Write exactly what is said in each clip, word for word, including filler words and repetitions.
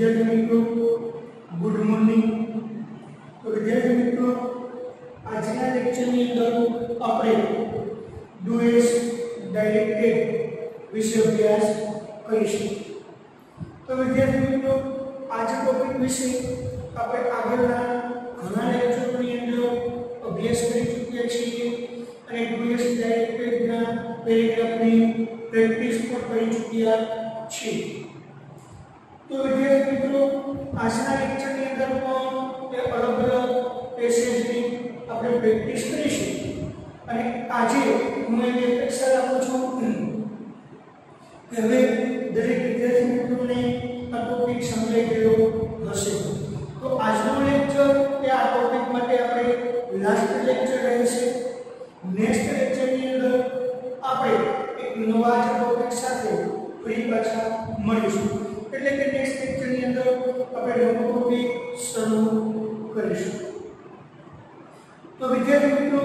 विद्यार्थी मित्रों good morning. तो विद्यार्थी मित्रों आज ना लेक्चर ની અંદર આપણે ડુએસ ડાયરેક્ટેડ વિશે અભ્યાસ કરીશું। તો વિદ્યાર્થી મિત્રો आज ટોપિક વિશે આપણે આગળના ઘણા લેક્ચરોની અંદર અભ્યાસ કરી ચૂક્યા છીએ અને ડુએસ ડાયરેક્ટેડના પેરેગ્રાફની પ્રેક્ટિસ પણ કરી ચૂક્યા છીએ। तो विद्यार्थी मित्रों આજના લેક્ચરની અંદર પણ એ અલગ અલગ પેસેજની આપણે પ્રેક્ટિસ કરીશું અને આજે હું એની અપેક્ષા રાખું છું કે હવે દરેક વિદ્યાર્થી મિત્રોને આ ટોપિક સમજાઈ ગયો હશે। તો આજનો લેક્ચર એ આ ટોપિક માટે આપણે લાસ્ટ લેક્ચર રહેશે। નેક્સ્ટ લેક્ચરની અંદર આપણે એક નવા ટોપિક સાથે ફરી પાછા મળીશું। એટલે કે નેક્સ્ટ લેક્ચર ની અંદર આપણે નવો ટોપિક શરૂ કરીશું। તો વિદ્યાર્થી મિત્રો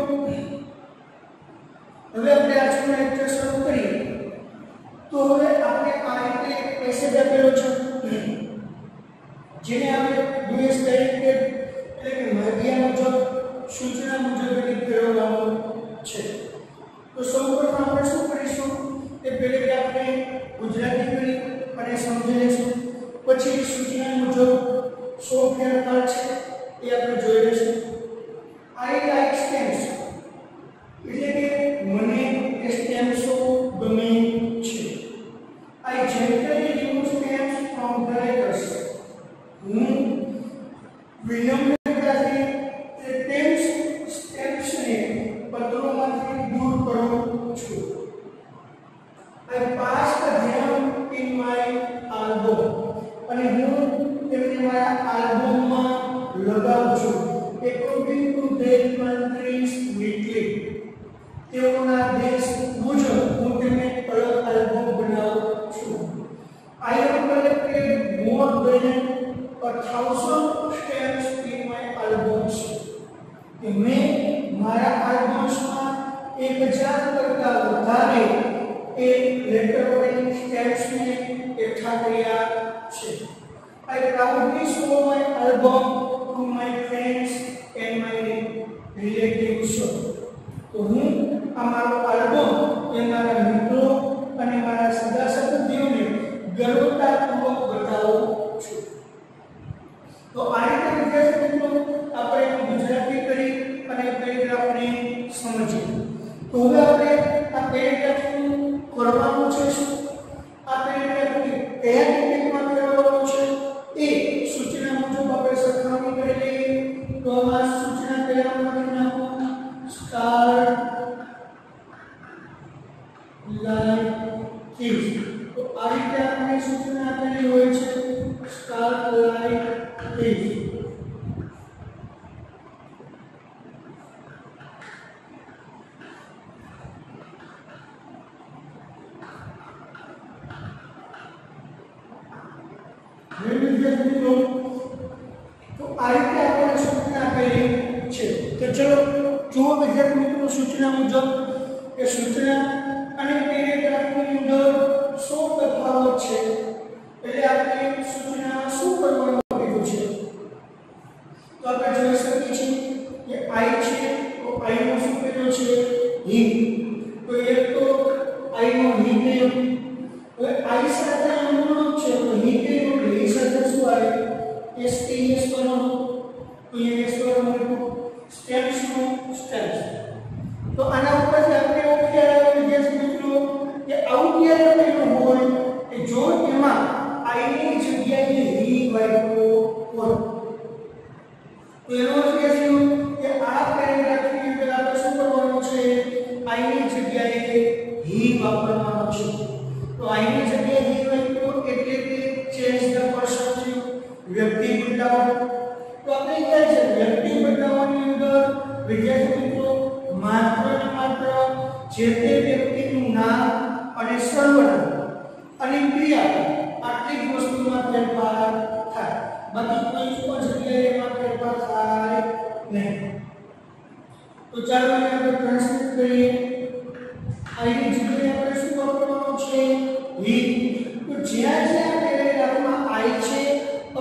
હવે આપણે આજનો લેક્ચર શરૂ કરીએ તો હવે આપણે આ રીતે એક પેસેજ આપેલો છે જેને આપણે ડુએસ ડાયરેક્ટેડ એટલે કે માર્ગીય મુજબ સૂચના મુજબ રીતે ફેરવવાનું છે। તો સૌપ્રથમ આપણે શું કરીશું તે પેરેગ્રાફને ગુજરાતી કરી અને સમજી લેશું, પછી સૂચના મુજબ સો ફેરફાર છે એ આપણે જોઈ લેશું। આઈ લાઈક સ્ટેમ્સ એટલે કે મને એ સ્ટેમ્સો ગમે છે। I gently remove stamps from the letters હું વિનમ્રતાથી તે સ્ટેમ્સ સ્ટેમ્સને પત્રોમાંથી દૂર કરું છું। I pass them in my album અને હું તેમને મારા આલ્બમમાં લગાવું છું। According to their countries weekly તેઓના દેશ મુજબ હું તેમને અલગ આલ્બમ બનાવું છું। I have collected more than a thousand stamps in my albums કે મેં મારા આલ્બમ્સમાં એક હજાર કરતા વધારે એ લેટર ઓરિયન્ટ સ્ટેમ્પ્સ ને એકઠા કર્યા છે। I proudly show my album to my friends and my relatives તો હું આ મારો આલ્બમ એ મારા મિત્રો અને મારા સગા સંબંધીઓને ગર્વતાપૂર્વક બતાવું છું। તો આ રીતે વિદ્યાર્થી મિત્રો આપણે ગુજરાતી કરી અને પેરેગ્રાફને સમજીએ। તો હવે આપણે આ પેરેગ્રાફનું કરવાનું છે શું આ પેરેગ્રાફને કયા ટોપિકમાં ફેરવવાનું છે એ સૂચના મુજબ આપણે સરખામણી કરી લઈએ। તો આ સૂચના કયામાંથી નાખો સ્ટાર્ટ લાઈક ધીસ। તો આ રીતે આપણે સૂચના આપેલી હોય છે સ્ટાર્ટ લાઈક ધીસ। तो आ રીતે આપણે સૂચના આપેલી છે। તો ચલો જુઓ વિદ્યાર્થી મિત્રો સૂચના મુજબ એ સૂચના અને પેરેગ્રાફની અંદર શું તફાવત છે એટલે આપણે સૂચનામાં શું કરવાનું કીધું છે। તો આપણે જોઈ શકીએ છીએ કે આઈ છે તો આઈ નો શું કર્યો છે હી। તો એક તો આઈ નો હી કર્યો હવે આઈ સાથે અનુરૂપ છે તો હી કર્યો હી સાથે શું આવે એસ ટી એસ કરવાનો તો એ એસ કરવાનો સ્ટેમ્સ નો સ્ટેમ્સ। તો આના ઉપરથી આપણે એવું ખ્યાલ આવે વિદ્યાર્થી મિત્રો કે આવું ક્યારે બન્યું હોય કે જો એમાં આઈ ની જગ્યાએ હી વાપરો હોય તો એનો અર્થ એ થયો કે આ પેરેગ્રાફની અંદર આપણે શું કરવાનું છે આઈ ની જગ્યાએ હી વાપરવાનો છે। તો આઈ ની જગ્યાએ હી વાપરો એટલે કે ચેન્જ ધ પર્સન છે વ્યક્તિ બદલાવવાનું। તો આપણે કહે છે વ્યક્તિ બદલાવવાની અંદર વિદ્યાર્થી મિત્રો માત્ર ને માત્ર જે તે વ્યક્તિનું નામ અને સર્વનામ અને ક્રિયા આટલી જ વસ્તુમાં ફેરફાર થાય, બાકી કોઈ પણ જગ્યાએ એમાં ફેરફાર થાય નહીં। તો ચાલો આપણે ટ્રાન્સલેટ કરીએ। આની જગ્યાએ આપણે શું વાપરવાનું છે હી। તો જ્યાં જ્યાં પેરેગ્રાફમાં આઈ છે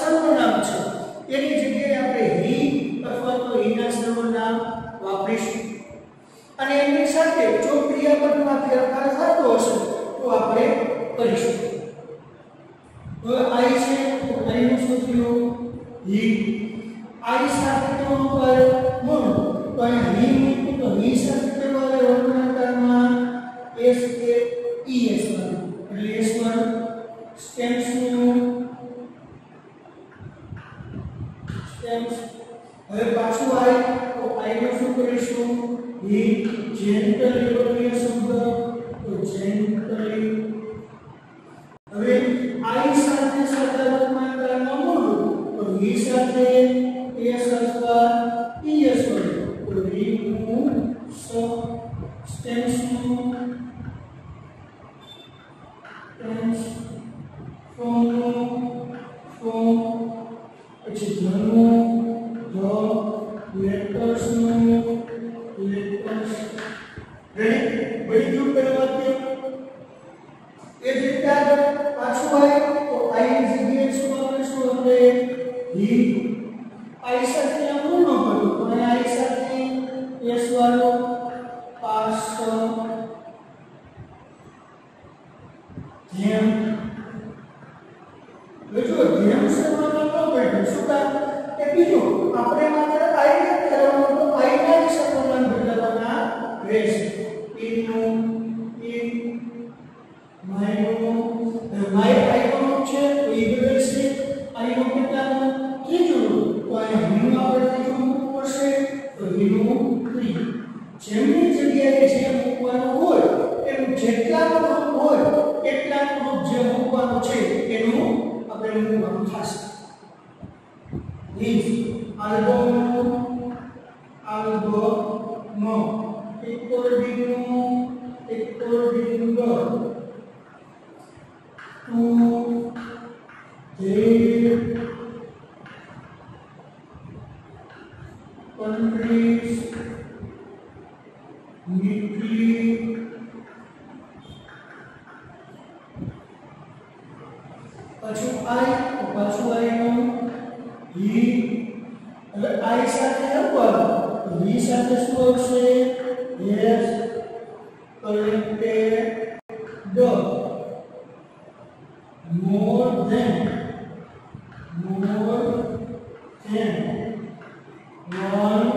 સર્વનામ છે એની જગ્યાએ આપણે હી અથવા તો હીના સર્વનામ વાપરીશું અને એની સાથે જો ક્રિયાપદમાં ફેરફાર થતો હશે તો આપણે કરીશું તો આઈ છે તો આઈ નું શું થયું હી આઈ સાથે તો ઉપર મૂળ તો અહીં હી મૂક્યું તો હી સાથે કેવો આવે વર્ણનાકારમાં એસ કે ઈ એસ વાળું એટલે એસ વાળું સ્ટેમ્સ નું સ્ટેમ્સ હવે પાછું આઈ તો આઈ નું શું કરીશું હી જેન્ટલી બનીએ શબ્દ તો જેન્ટલી હવે આઈ સાથે સર્વનામમાં કરવાનું મૂળ તો હી સાથે એસ અથવા ઈ એસ હોય તો હી નું સ સ્ટેમ્સ નું સ્ટેમ્સ ફોર્મ નું ફોર્મ પછી ધનું ધ લેટર્સ નું લેટર્સ રેડી બધી ગ્રુપ કરવા વાક્ય એ જ રીતે આગળ પાછું આવે તો આઈ ની જગ્યાએ શું વાપરીશું આપણે હી આઈ સાથે આવું ન કર્યું તો અહીંયા આઈ સાથે એસ વાળો પાસ જેમ જો જેમ સર્વનામ ન બેઠું શું કામ કે બીજું આપણે માત્ર આઈ ને કરવાનું તો આઈ ના જ સર્વનામ બદલવાના રહેશે ઇનું ઇન માયનો માય આઈનો છે તો ઈ બદલશે આઈનો કેટલાનો ત્રીજું તો અહીંયા હિનું આપણે ત્રીજું મૂકવું પડશે તો હિનું ત્રીજું જેમની જગ્યાએ જે મૂકવાનું હોય એનું જેટલાનું રૂપ હોય એટલાનું રૂપ જે મૂકવાનું છે એનું આપણે મૂકવાનું થશે is album album according according to their countries neatly પાછું આઈ પાછું આઈ નું હી હવે આઈ સાથે ઉપર તો હી સાથે શું આવશે yes collected the more than more than one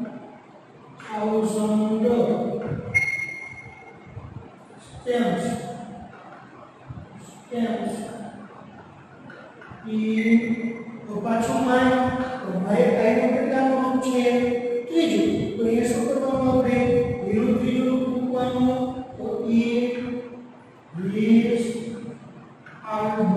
thousand stamps stamps in તો પાછું માય તો માય આઈનો કેટલાનો રૂપ છે ત્રીજું તો એ શું કરવાનું આપણે એનું ત્રીજું રૂપ મૂકવાનું તો એ વીસ આલ્બમ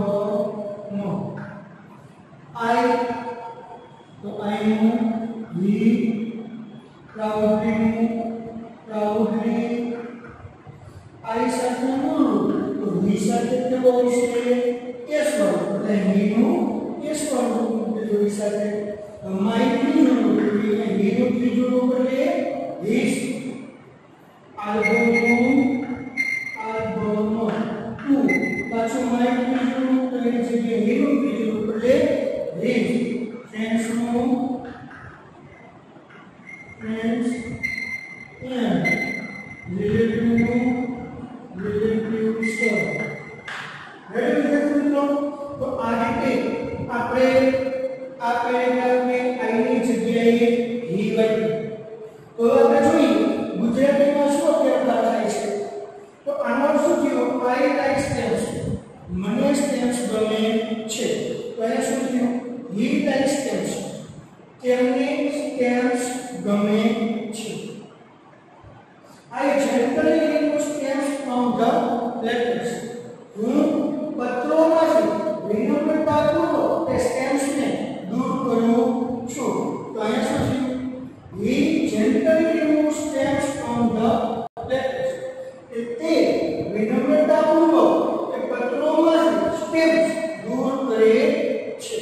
આઈ તો આઈનું વી પ્રાઉડલી પ્રાઉડલી આઈ સાથે મૂળ તો વી સાથે કેવો આવશે એસ વાળું એટલે વીનું એસ વાળું મૂકેલું વી સાથે માય ત્રીજું રૂપ એટલે વીનું ત્રીજું રૂપ એટલે વીસ આલ્બમ આલ્બમ ટુ પાછું માય ત્રીજું રૂપ તો એની જગ્યાએ વીનું ત્રીજું રૂપ એટલે વીસ ફ્રેન્ડ્સ નું ફ્રેન્ડ્સ એન્ડ રિલેટિવ નું રિલેટિવ સ્ટોર રેડી મિત્રો તો આ રીતે આપણે આ પેરેગ્રાફને આઈ ની જગ્યાએ હી વાપર્યું તો આપણે જોઈએ ગુજરાતીમાં શું ફેરફાર થાય છે તો આનો શું થયું આઈ લાઈક સ્ટેમ્પ્સ મને સ્ટેમ્પ્સ ગમે છે તો અહીંયા શું થયું હી લાઈક સ્ટેમ્પ્સ તેમને સ્ટેમ્પ્સ ગમે છે I gently remove stamps from the letters હું પત્રોમાંથી વિનમ્રતાપૂર્વક તે સ્ટેમ્પ્સને દૂર કરું છું તો અહીંયા શું થયું he gently remove stamps from the letters તે વિનમ્રતાપૂર્વક તે પત્રોમાંથી સ્ટેમ્પ્સ દૂર કરે છે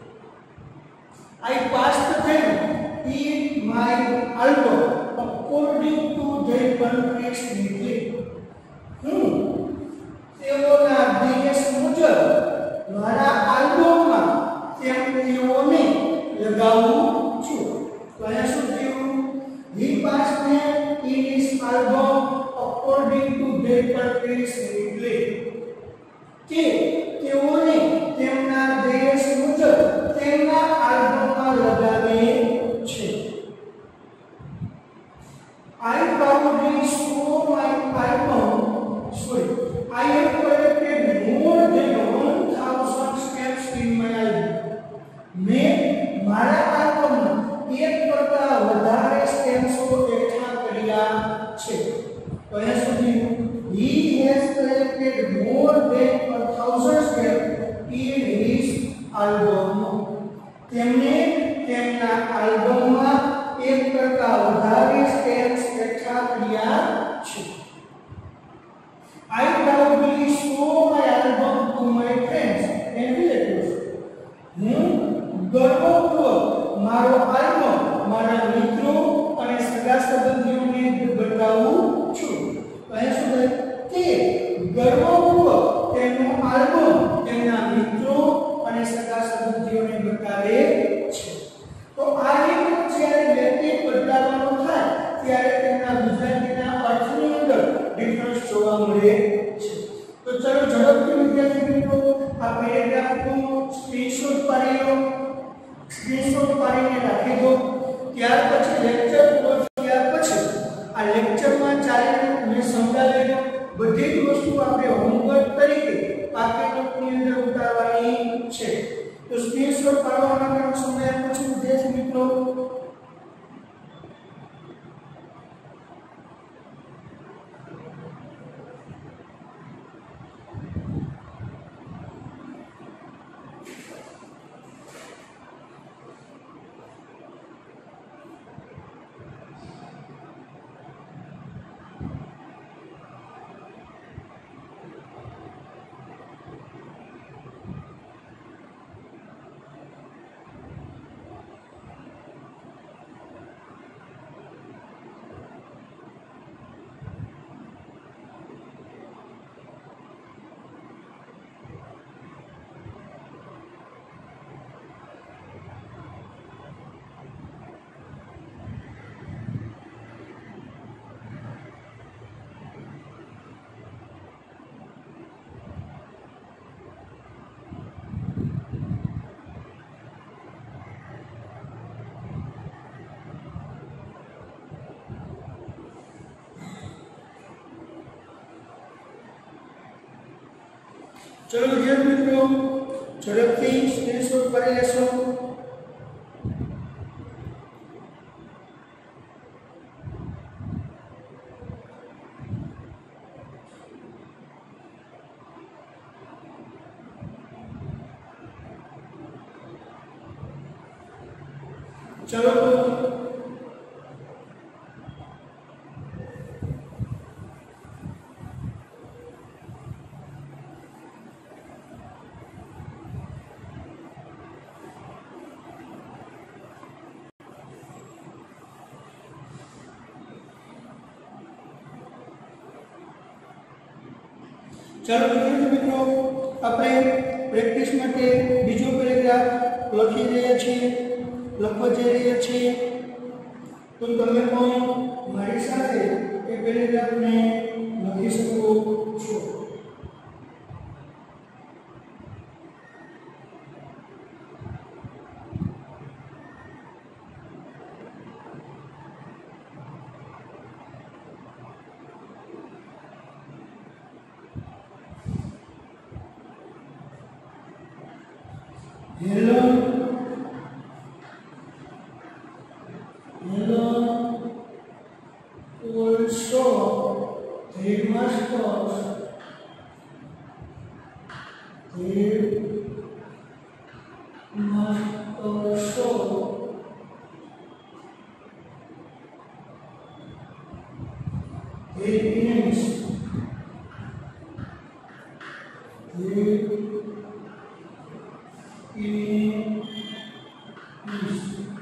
I passed them in my album according to their countries neatly. હું તેઓના દેશ મુજબ મારા આલ્બમમાં તેમને तो અહીંયા શું થયું he passed them in his album according to their purpose એટલે કે તેઓને તેમના દેશ મુજબ તેમના આલ્બમમાં લગાવે છે I proudly show my album sorry I have collected more than one thousand stamps in my album मैं મારા આલ્બમમાં એક કરતા વધારે સ્ટેમ્પ્સો એકઠા કર્યા છે તો અહીંયા સુધી he has collected more than a thousand stamps in his album તેમને તેમના આલ્બમમાં એક કરતા વધારે સ્ટેમ્પ્સ એકઠા કર્યા છે I proudly show my album to my friends and relatives હું ગર્વપૂર્વક મારો આલ્બમ મારા મિત્રો અને સગા સંબંધીઓને બતાવું છું અહીંયા શું કહે તે ગર્વપૂર્વક તેમનો આલ્બમ તેમના મિત્રો અને સગા સંબંધીઓને બતાવે છે તો આ રીતે જ્યારે વ્યક્તિ બદલાવાનો થાય ત્યારે તેમના ગુજરાતીના અર્થની અંદર ડિફરન્સ જોવા મળે છે તો ચલો ઝડપથી વિદ્યાર્થી મિત્રો આ પેરેગ્રાફનું સ્ક્રીનશોટ પાડી લો સ્ક્રીનશોટ પાડીને રાખી દો ત્યાર પછી લેક્ચર પૂરો થયા પછી આ લેક્ચરમાં ચાલીને મેં સમજાવેલો બધી જ વસ્તુ આપણે હોમવર્ક તરીકે પાઠ્યપુસ્તકની અંદર ઉતારવાની છે તો સ્ક્રીનશોટ પાડવા માટેનો સમય પછી વિદ્યાર્થી મિત્રો चलो विद्यार्थी मित्रों झड़पथी स्क्रीनशॉट કરી લેશો चलो चलो विद्यार्थी मित्रों अपने प्रेक्टिस माटे बीजो पेरेग्राफ लखी रह्या छीए लखवा जई रह्या छीए तो तमे पण मारी साथे ए पेरेग्राफ ने लखी શકો છો Hello, hello, also headmasters, headmasters, head names, head in is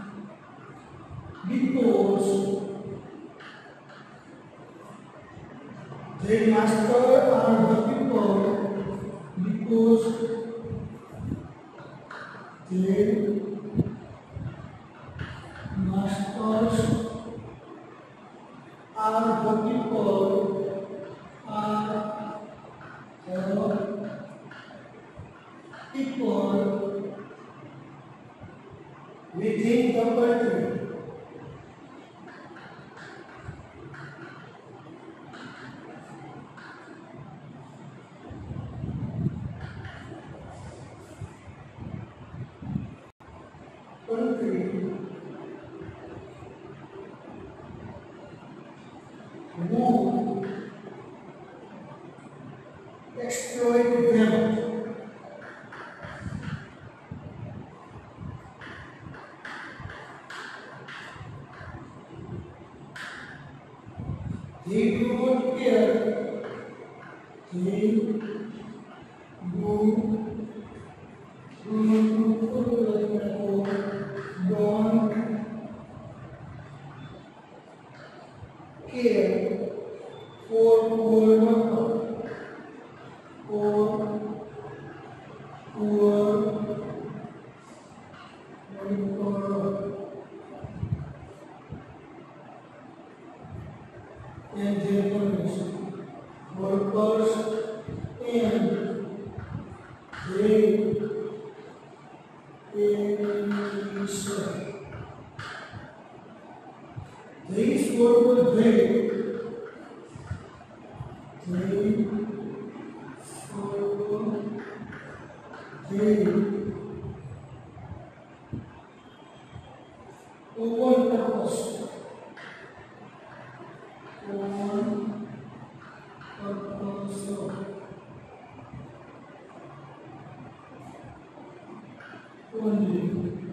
because they master are the people because they master would exploit them. They do not care. They do don't care for poor or poor and their workers and they these workers they they they one purpose one purpose only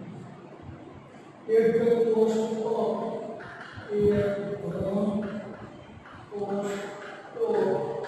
at the cost of a wrong cost of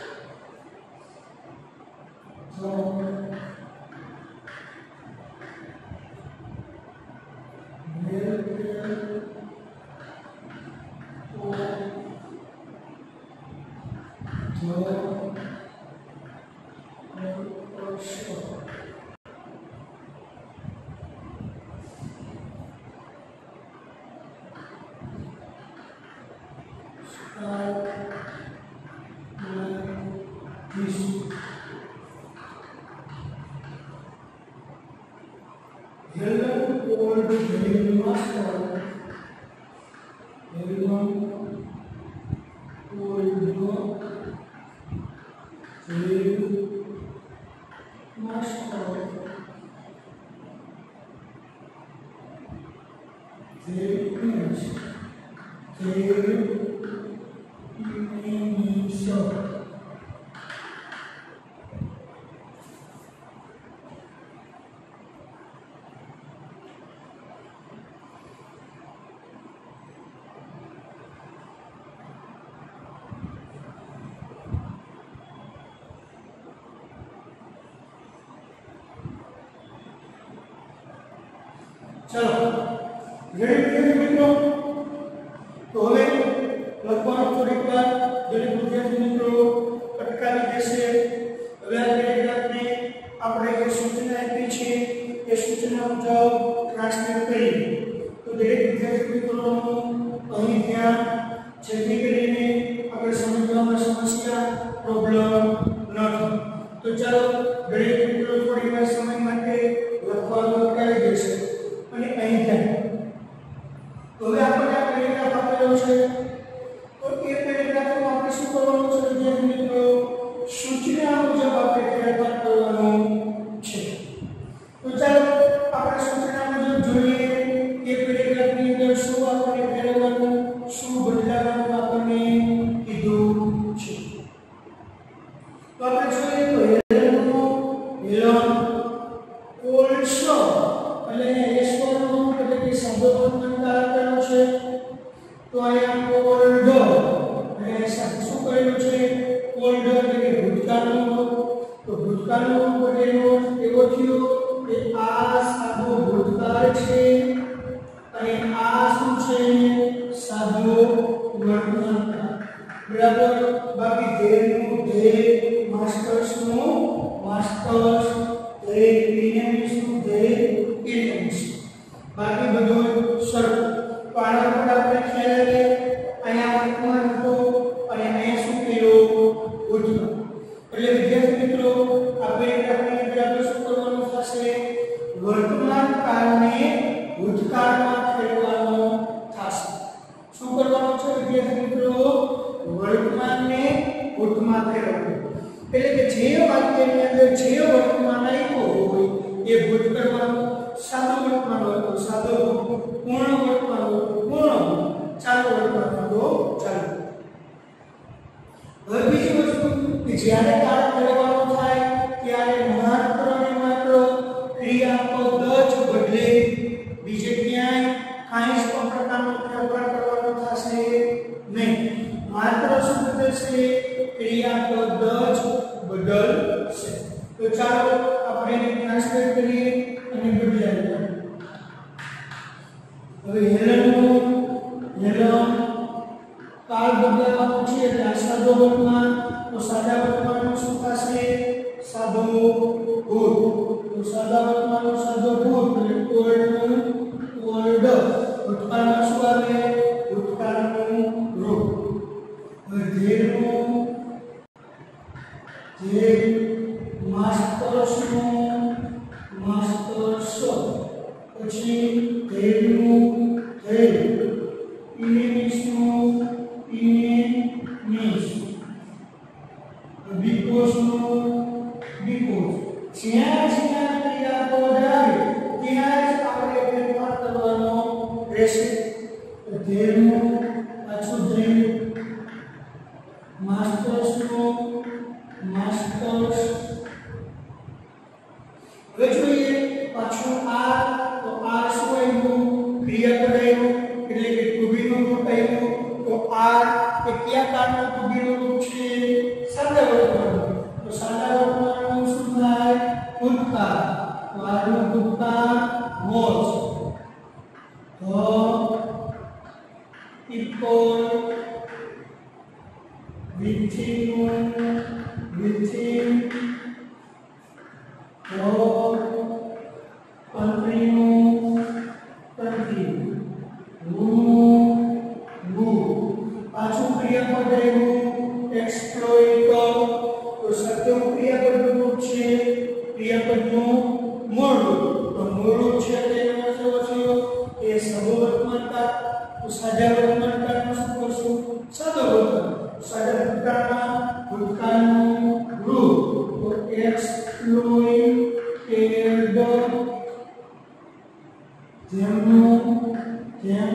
चलो ready मित्रों तो હવે લખવાનું થોડીક વાર દરેક વિદ્યાર્થી મિત્રો અટકાવી દેશે હવે આ પેરેગ્રાફને આપણે જે સૂચના આપી છે એ સૂચના મુજબ ટ્રાન્સલેટ કરી તો દરેક વિદ્યાર્થી મિત્રોનું અહીં ધ્યાન જેથી કરીને આપણે સમજવામાં સમસ્યા પ્રોબ્લેમ નથી તો ચાલો દરેક મિત્રો થોડી વાર સમય માટે લખવાનું અટકાવી દેશે અને અહીં ધ્યાન તો હવે આપણે આ પેરેગ્રાફ આપેલો છે તો એ પેરેગ્રાફમાં આપણે શું કરવાનું છે વિદ્યાર્થી મિત્રો સૂચના મુજબ આપણે ફેરફાર કરવાનો છે તો ચાલો આપણે સૂચના મુજબ જોઈએ કે પેરેગ્રાફની અંદર શું આપણે ફેરવવાનું શું બદલાવવાનું આપણને કીધું છે તો આપણે જોઈએ તો હેલનો હેલન ઓલ્સો એટલે એસવરનો એટલે કે સંબોધનકાર આપેલો છે તો અહીંયા કોલ્ડ અને શું કહેલું છે કોલ્ડ એટલે કે ભૂતકાળનો તો ભૂતકાળનો એવો એવો થયો કે આ સાદો ભૂતકાળ છે અને આ શું છે સાદો વર્તમાનકાળ બરાબર બાકી ધેયનું ધેય માસ્ટર્સનું માસ્ટર્સ ધેય ઇનેમિસનું ધેય ઇનેમિસ બાકી બધું સરળ પાણા પર આપણે ખ્યાલ આવે અહીંયા વર્તમાન હતો અને અહીંયા શું કર્યું ભૂતકાળ એટલે વિદ્યાર્થી મિત્રો આ પેરેગ્રાફની અંદર આપણે શું કરવાનું થશે વર્તમાન કાળને ભૂતકાળમાં ફેરવવાનો થશે શું કરવાનું છે વિદ્યાર્થી મિત્રો વર્તમાનને ભૂતમાં ફેરવવું એટલે કે જે વાક્યની અંદર જે વર્તમાન આવ્યો હોય એ ભૂતકાળમાં સાદો વર્તમાન હોય તો સાદો પૂર્ણ વર્તમાન હોય તો પૂર્ણ ચાલુ વર્તમાન હોય તો ચાલુ જ્યારે કાળ બદલવાનો થાય ત્યારે માત્ર ને માત્ર ક્રિયાપદ જ બદલે, બીજે ક્યાંય કાંઈ જ પ્રકારનો ફેરફાર કરવાનો થશે નહીં. માત્ર શું બદલશે? ક્રિયાપદ જ બદલશે. તો ચાલો આપણે એને ટ્રાન્સલેટ કરીએ અને બદલાવીએ. હવે હેલનનું હેલન કાળ બદલાવાનો છે એટલે આ સાદો વર્તમાન, તો સાદા વર્તમાનનું શું થશે? સાદો ભૂત. તો સાદા વર્તમાનનો સાદો ભૂત એટલે ઓલ્ડનું ઓલ્ડ. ભૂતકાળમાં શું આવે? ભૂતકાળનું રૂપ. હવે ધેરનું ધેર, માસ્ટર્સનું માસ્ટર્સ, પછી ધેરનું ધેર, ઇનેમિસનું ઇનેમિસ, બીકોસનું બીકોસ. જ્યાં જ્યાં ક્રિયાપદ આવે ત્યાં જ આપણે ફેરફાર કરવાનો રહેશે. ધેરનું પાછું ધેર, માસ્ટર્સનું માસ્ટર્સ. હવે જોઈએ પાછું આ, તો આ શું આવ્યું? ક્રિયાપદ આવ્યું એટલે કે ટુ બી નું રૂપ આવ્યું. તો આ એ કયા કાળનું ટુ બી નું રૂપ છે? સાદા વર્તમાનનું. તો સાદા વર્તમાનનું શું થાય? ભૂતકાળ. તો આનું ભૂતકાળ was. The people within within the country country who who પાછું ક્રિયાપદ આવ્યું એક્સપ્લોઇટ. તો સત્યનું ક્રિયાપદનું રૂપ છે ક્રિયાપદનું મૂળ રૂપ. તો મૂળ રૂપ છે તેનો મતલબ થયો એ સબો વર્તમાન કાળ. તો સાદા વર્તમાન કાળમાં શું કરશું? સાદો વર્તમાન. સાદા ભૂતકાળમાં ભૂતકાળનું રૂપ. તો એક્સપ્લોઇટેડ, જેમનું જેમ,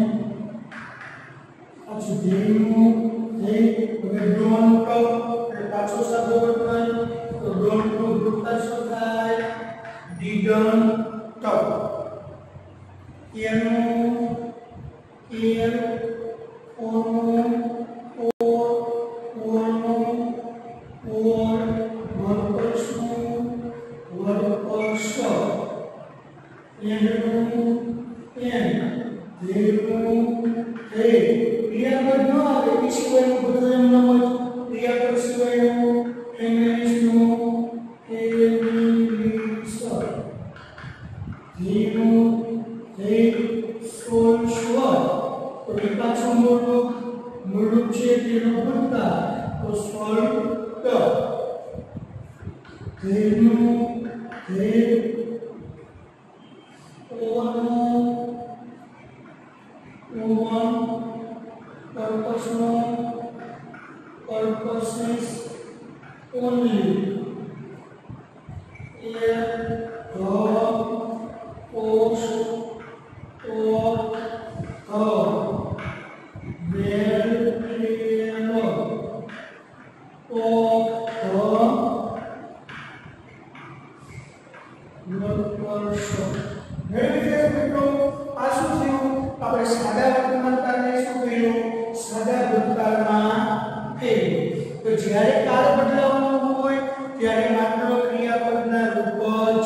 પાછું જેમનું જે. હવે ડોન્ટ એટલે પાછો સાદો વર્તમાન. તો ડોન્ટ નું ભૂતકાળ શું થાય? ડીડન્ટ. કેરનું કેર, ઓનું ઓર, ઓરનું ઓર, વર્કર્સનું વર્કર્સ, એન્ડનું એન્ડ, ધેરનું ધેર. ક્રિયાપદ ન આવે એ સિવાયનું બધું એમનામ જ. ક્રિયાપદ સિવાયનું ઇંગ્લિશનું ઇંગ્લિશ, ધેરનું ધેર, સોળ સ્વર. તો એ પાછું મૂળ રૂપ મૂળ રૂપ છે તેનો ભૂતકાળ. તો સ્વલ્પ. ધેરનું ધેર, ઓવરનું ઓવન, પર્પસનું purposes only. Air, the, post, or, the, well, clear, of the workers. Very good, મિત્રો. આ શું થયું? આપણે સાદા વર્તમાન કાળને શું કહ્યું? સાદા ભૂતકાળમાં થયું. તો જ્યારે કાળ બદલાવાનો હોય ત્યારે માત્ર ક્રિયાપદના રૂપ જ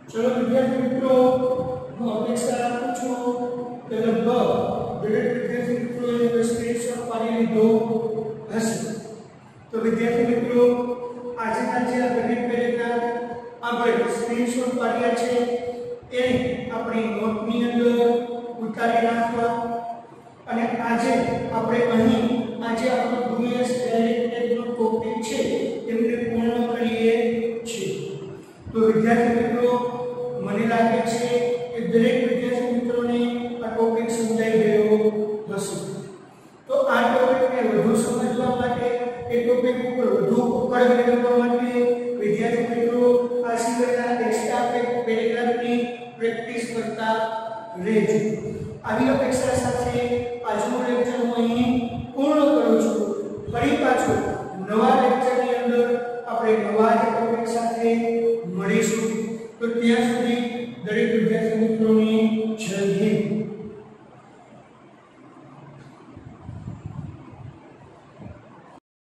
चलो विद्यार्थी मित्रों હું અપેક્ષા રાખું છું કે લગભગ દરેક વિદ્યાર્થી મિત્રોએ સ્ક્રીનશોટ પાડી લીધો હશે। તો વિદ્યાર્થી મિત્રો આજના જે આ ગણિત પેરેગ્રાફ આપણે સ્ક્રીનશોટ પાડ્યા છે એને આપણી નોટની અંદર ઉતારી નાખવા અને આજે આપણે અહીં આજે આપણો ડુએસ ડાયરેક્ટેડનો ટોપિક છે એમને પૂર્ણ કરીએ છીએ। તો વિદ્યાર્થી મિત્રો મને લાગે છે કે દરેક વિદ્યાર્થી મિત્રોને આ ટોપિક સમજાઈ ગયો હશે। તો આ ટોપિકને વધુ સમજવા માટે એ ટોપિક ઉપર વધુ પકડ મેળવવા માટે વિદ્યાર્થી મિત્રો આ સિવાયના એક્સ્ટ્રા પેરેગ્રાફની પ્રેક્ટિસ કરતા રહેજો। આવી અપેક્ષા સાથે આજનો લેક્ચર હું અહીં પૂર્ણ કરું છું। ફરી પાછું નવા લેક્ચરની અંદર આપણે નવા જ ટોપિક સાથે મળીશું। તો ત્યાં સુધી